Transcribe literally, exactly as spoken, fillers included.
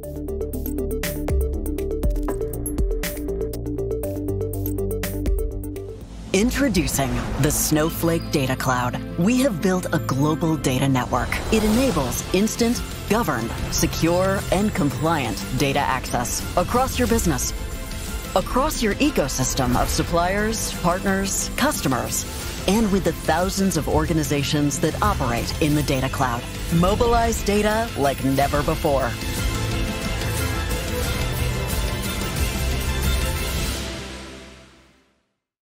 Introducing the Snowflake Data Cloud. We have built a global data network. It enables instant, governed, secure, and compliant data access across your business, across your ecosystem of suppliers, partners, customers, and with the thousands of organizations that operate in the data cloud. Mobilize data like never before.